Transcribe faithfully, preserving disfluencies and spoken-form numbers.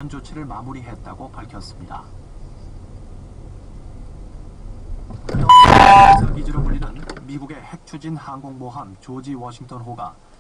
조치를 마무리했다고 밝혔습니다. 기지로 불리는 미국의 핵추진 항공모함 조지 워싱턴호가